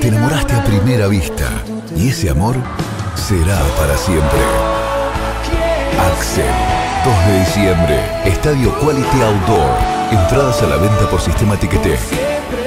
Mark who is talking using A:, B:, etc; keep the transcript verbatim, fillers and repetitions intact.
A: te enamoraste a primera vista y ese amor será para siempre. Axel, dos de diciembre, Estadio Quality Outdoor. Entradas a la venta por Sistema Ticketek.